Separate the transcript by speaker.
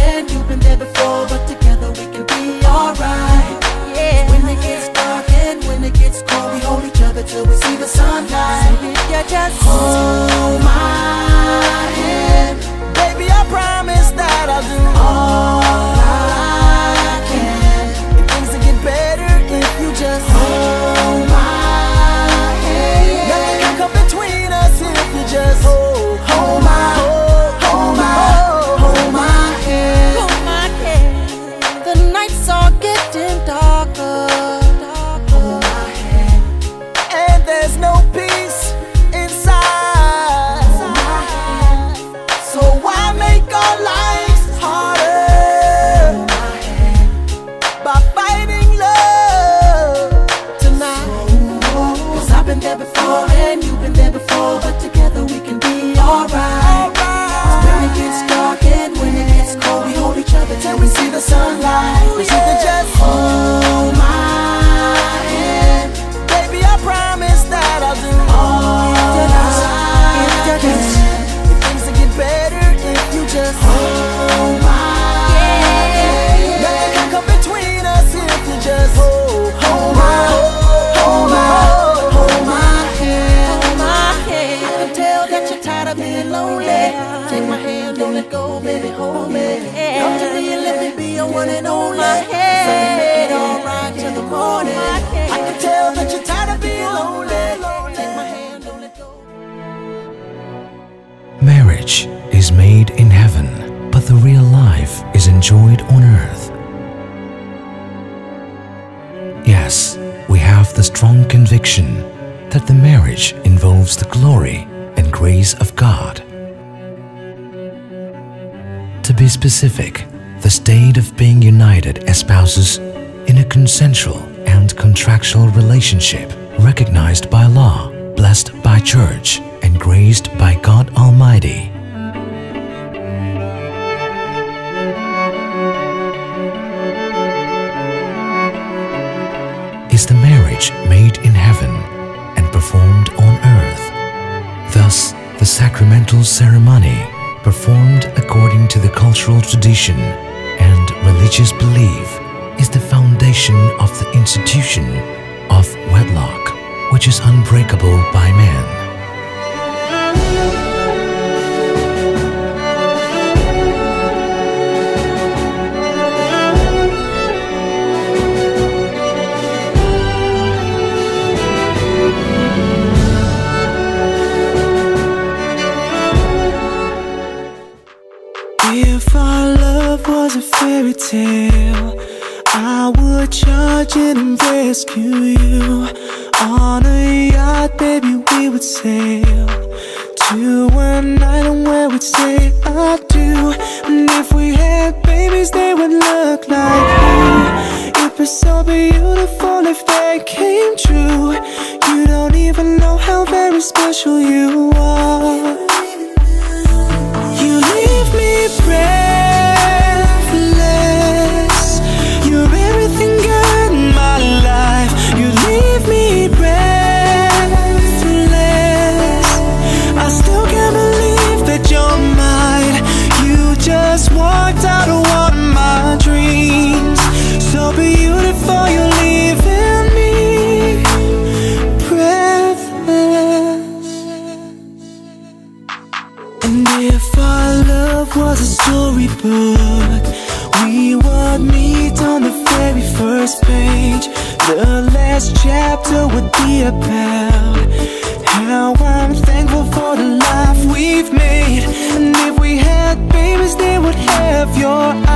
Speaker 1: and you've been there before, but together we can be alright. Yeah. When it gets dark and when it gets cold, we hold each other till we see the sunlight. So if you just hold my hand, baby, I promise that I'll do all I can. And things will get better if you just hold my hand. Nothing can come between us if you just hold my hand. The nights are getting darker. Hold my hand. And there's no peace inside. Hold my hand. So why make our lives harder? Hold my hand. By fighting love tonight. Cause I've been there before and you've been there before, but together we can be alright. When it gets dark and when it gets cold, we hold each other till we see the sunlight. But you can just hold my hand, baby, I promise that I'll do all I can. If things will get better if you just hold my hand. Nothing can come between us if you just hold my hand. I can tell that you're tired of being lonely. Take my hand, don't let go, baby, hold me. Come to me and let me be your one and only. So we make it alright till the morning. I can tell that you're tired of being lonely. Take my hand, don't let go.
Speaker 2: Marriage is made in heaven, but the real life is enjoyed on earth. Yes, we have the strong conviction that the marriage involves the glory and grace of God. To be specific, the state of being united as spouses in a consensual and contractual relationship recognized by law, blessed by church, and graced by God Almighty. Is the marriage made in heaven and performed on earth. Thus, the sacramental ceremony, performed according to the cultural tradition and religious belief, is the foundation of the institution of wedlock, which is unbreakable by man.
Speaker 3: If our love was a fairy tale, I would charge in and rescue you. On a yacht, baby, we would sail to an island where we'd say I do. And if we had babies, they would look like you. It'd be so beautiful if they came true. You don't even know how very special you are. You leave me breathless. You're everything good in my life. You leave me breathless. I still can't believe that you're mine. You just walked out of one of my dreams. So beautiful, you're leaving me breathless. And if our love was a storybook, we would meet on the very first page. The last chapter would be about how I'm thankful for the life we've made. And if we had babies, they would have your